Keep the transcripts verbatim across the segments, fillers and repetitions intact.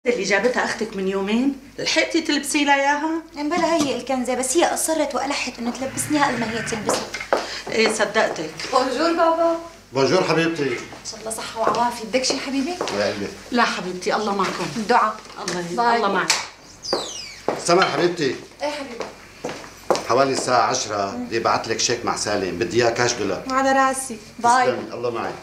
اللي جابتها اختك من يومين، لحقتي تلبسي لها اياها؟ بلا هي الكنزه، بس هي اصرت والحت انه تلبسنيها قبل ما هي تلبسها. ايه صدقتك. بونجور بابا. بونجور حبيبتي. ان شاء الله صحه وعوافيه. بدك شي حبيبي؟ يا قلبي. لا حبيبتي الله معكم. دعاء. الله باي. الله معك. سمر حبيبتي. ايه حبيبي. حوالي الساعة عشرة بدي ابعث لك شيك مع سالم، بدي اياه كاش دولار. على راسي. باي. تسلمي الله معك.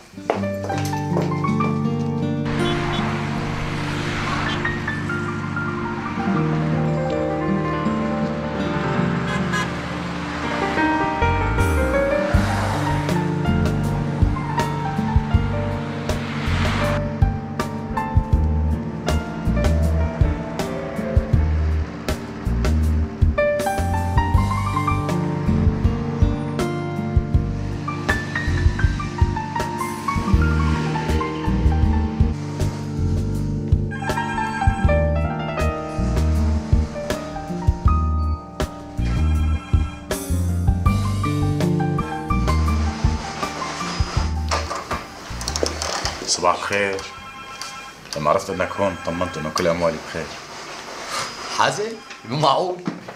صباح الخير. لما عرفت انك هون طمنت انه كل اموالي بخير. حازم؟ مو معقول.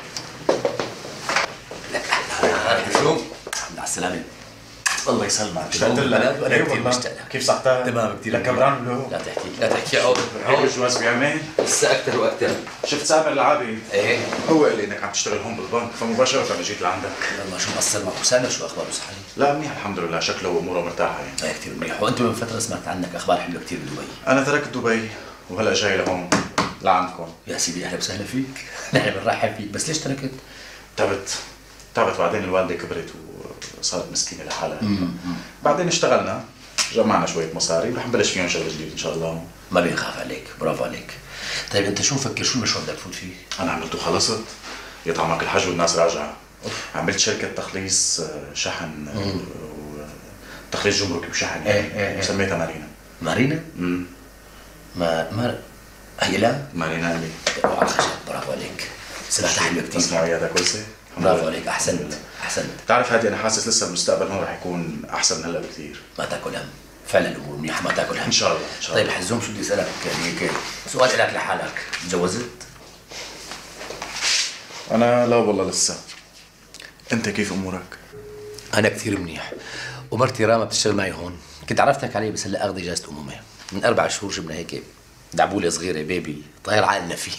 لك اهلا شو؟ الحمد على السلامة. الله يسلمك. اشتقت لك وانا إيه كثير والله. مشتاق لك. كيف صحتك؟ تمام كثير. لك كبران له؟ لا تحكي لا تحكي عود هيك الجواز بيعمل؟ لسه اكثر واكثر. شفت سامر العابي؟ ايه هو قال لي انك عم تشتغل هون بالبنك فمباشرة اجيت لعندك. والله شو مقصر معك وسامر، شو اخباره صحيح؟ لا منيح الحمد لله، شكله واموره مرتاحة يعني. ايه كثير منيح. وانت من فترة سمعت عنك اخبار حلوة كثير بدبي. انا تركت دبي وهلا جاي لهون لعندكم. يا سيدي اهلا وسهلا فيك. نحن بنرحب فيك، بس ليش تركت؟ تعبت تعبت بعدين الوالدة كبرت وصارت مسكينة لحالها. بعدين اشتغلنا، جمعنا شوية مصاري ورح نبلش فيهم شغل جديد ان شاء الله. ما بيخاف عليك، برافو عليك. طيب انت شو مفكر، شو المشروع بدك تفوت فيه؟ انا عملته خلصت، يطعمك الحج والناس راجعة. عملت شركة تخليص شحن وتخليص جمركي وشحن ايه ايه ايه. سميتها مارينا. مارينا؟ امم ما ما هي لا؟ مارينا أمي. على الخشب. برافو عليك. سمعتها حلوة كثير. اسمع عيادة كويسة. برافو عليك. احسنت احسنت. بتعرف هادي انا حاسس لسه المستقبل هون رح يكون احسن من هلا بكثير. ما تاكل هم، فعلا الامور منيحه، ما تاكل هم ان شاء الله ان شاء الله. طيب حزوم، شو بدي اسالك يعني هيك سؤال لك لحالك، تجوزت؟ انا لا والله لسه. انت كيف امورك؟ انا كثير منيح، ومرتي راما بتشتغل معي هون، كنت عرفتك عليه بس هلا اخذ اجازه امومه، من اربع شهور جبنا هيك دعبوله صغيره بيبي طاير عقلنا فيه.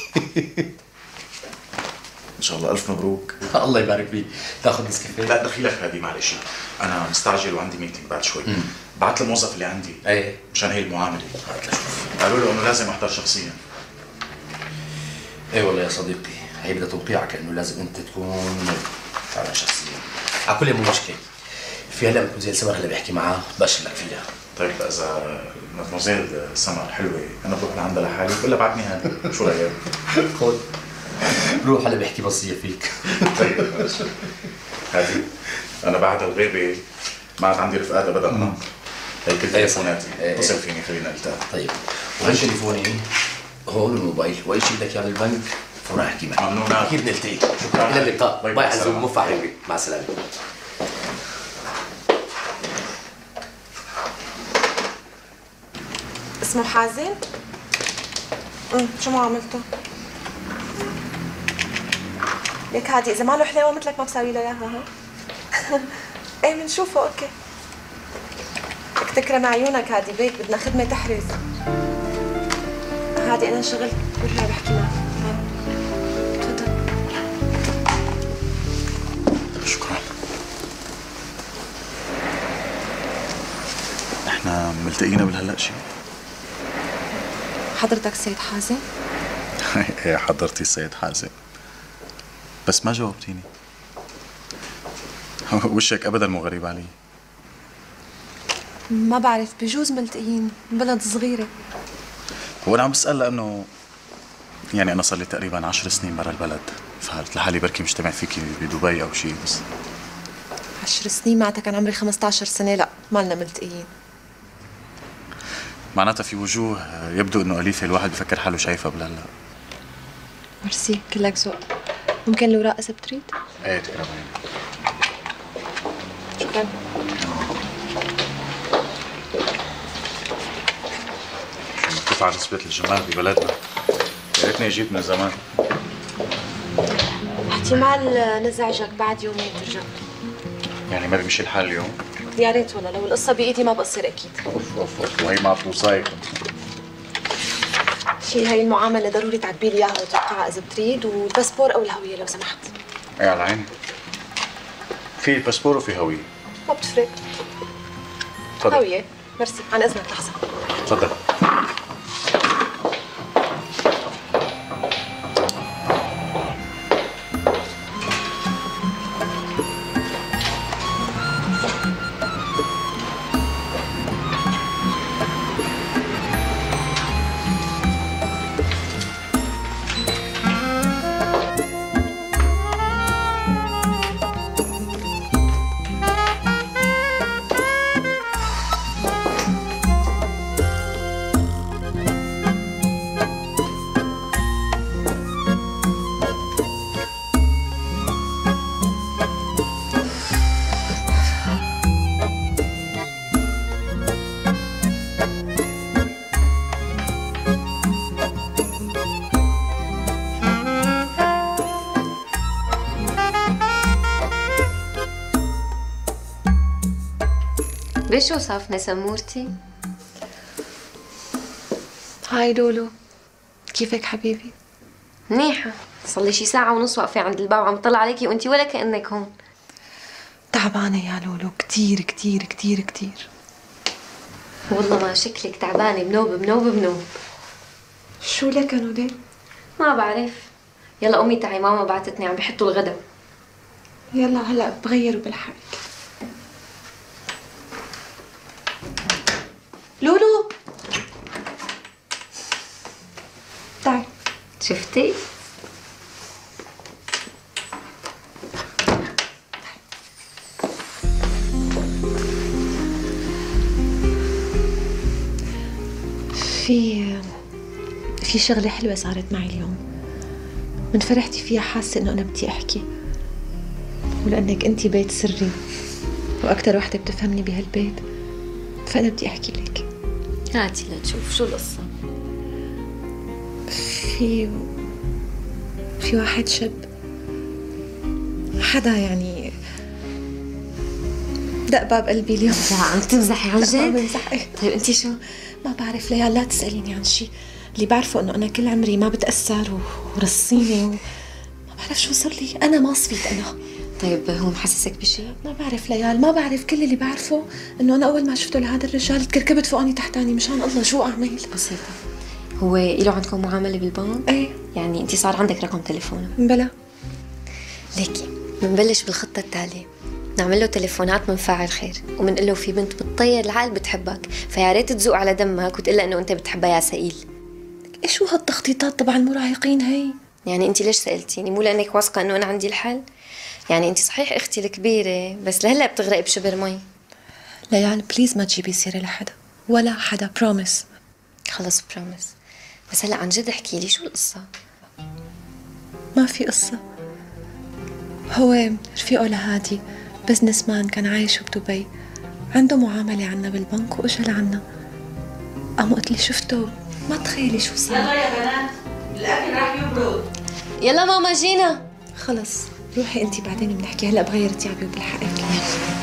ان شاء الله الف مبروك. الله يبارك فيك. تاخذ نسكافيه؟ لا دخيلك هادي معلش، انا مستعجل وعندي ميتنج بعد شوي. بعت الموظف اللي عندي ايه مشان هي المعامله. هات لشوف. قالوا له انه لازم احضر شخصيا. ايه والله يا صديقي، هي بدها توقيعك انه لازم انت تكون فعلا شخصيا. على كل مو مشكله، في هلا مدموزيل سمر هلا بيحكي معاه بشر لك فيها. طيب اذا مدموزيل سمر حلوه انا بروح لعندها لحالي ولا بعتني هذا شو رايك؟ خذ روح هلا بيحكي وصيه فيك. طيب هادي انا بعد الغيبه ما عاد عندي رفقات ابدا. انا هي كل تليفوناتي اتصل فيني خلينا نلتقي. طيب وهي تليفوني هون الموبايل، واي شيء بدك اياه بالبنك فورا احكي معك. ممنون. اكيد نلتقي. شكرا. الى اللقاء. باي حزوم. مو حبيبي، مع السلامه. اسمه حازم؟ امم شو ما عملته؟ ليك هادي اذا ما له حلاوه مثلك ما بساوي له اياها. ها ايه بنشوفه. اوكي لك تكرم عيونك هادي، بيك بدنا خدمه تحرز. هادي انا انشغلت، برجع بحكي معك. تفضل. شكرا. احنا ملتقينا بالهلا شيء؟ حضرتك السيد حازم؟ ايه حضرتي السيد حازم، بس ما جاوبتيني. وشك ابدا مو غريب علي. ما بعرف، بجوز ملتقيين، بلد صغيره. هو انا عم بسال لانه يعني انا صار لي تقريبا عشر سنين برا البلد، فقلت لحالي بركي مجتمع فيكي بدبي او شيء. بس عشر سنين معناتها كان عمري خمسة عشر سنه. لا مالنا ملتقيين. معناتها في وجوه يبدو انه اليفه الواحد بفكر حاله شايفها بلا لا. ميرسي، كلك ذوق. ممكن الوراق اذا بتريد؟ ايه تكرمين. شكرا. شو مرتفعة نسبة الجمال ببلدنا. ريتني جيت من زمان. احتمال نزعجك بعد يومين ترجع. يعني ما بيمشي الحال اليوم؟ يا ريت والله، لو القصة بإيدي ما بقصر أكيد. اوف اوف اوف، وهي ما بتوصايكم. شي هاي المعاملة ضروري تعبي لي إياها وتوقعها إذا بتريد، والباسبور أو الهوية لو سمحت. ايه على عيني. في باسبور وفي هوية. ما بتفرق. تفضل. هوية، ميرسي، عن إذنك لحظة. تفضل. بشو صافنة سمورتي؟ هاي لولو، كيفك حبيبي؟ منيحة، صار لي شي ساعة ونص واقفة عند الباب عم طلع عليكي وانتي ولا كأنك هون. تعبانة يا لولو، كتير كتير كتير كتير. والله ما شكلك تعبانة، بنوب بنوب بنوب. شو لك نودي؟ ما بعرف. يلا أمي تعي، ماما بعتتني عم بحطوا الغدا. يلا هلا بغير وبلحقك. لولو تعي. شفتي؟ في في شغلة حلوة صارت معي اليوم، من فرحتي فيها حاسة إنه أنا بدي أحكي، ولأنك أنتي بيت سري وأكتر وحدة بتفهمني بهالبيت، فأنا بدي أحكي لك. هاتي لنشوف شو القصة. في في واحد شاب، حدا يعني دق باب قلبي اليوم. لا عم تمزحي عن جد؟ لا ما بمزح. طيب انتي شو؟ ما بعرف ليال، لا تسأليني عن شيء، اللي بعرفه إنه أنا كل عمري ما بتأثر ورصيني وما بعرف شو صار لي، أنا ما صفيت أنا. طيب هو محسسك بشيء؟ ما بعرف ليال، ما بعرف، كل اللي بعرفه إنه أنا أول ما شفته لهذا الرجال تكركبت فوقاني تحتاني، مشان الله شو أعمل؟ بسيطة. هو إله عندكم معاملة بالبنك؟ إيه. يعني أنت صار عندك رقم تليفونه؟ بلا. ليكي بنبلش بالخطة التالية، نعمل له تليفونات من فاعل خير، وبنقول له في بنت بتطير العقل بتحبك، فيا ريت تزوق على دمك وتقول لها إنه أنت بتحبها يا سئيل. إيش شو هالتخطيطات تبع المراهقين هي؟ يعني أنت ليش سألتيني؟ مو لأنك واثقة إنه أنا عندي الحل؟ يعني أنت صحيح أختي الكبيرة، بس لهلا بتغرقي بشبر مي. ليال بليز ما تجيبي سيرة لحدا ولا حدا، بروميس. خلص بروميس، بس هلا عن جد احكي لي شو القصة؟ ما في قصة، هو رفيقه لهادي بزنس مان كان عايش بدبي، عنده معاملة عنا بالبنك وإجا لعنا. قام قلت لي شفته، ما تخيلي شو صار. يلا يا بنات الاكل راح يبرد. يلا ماما جينا. خلص روحي انتي بعدين بنحكي، هلا بغير ثيابي وبلحقك.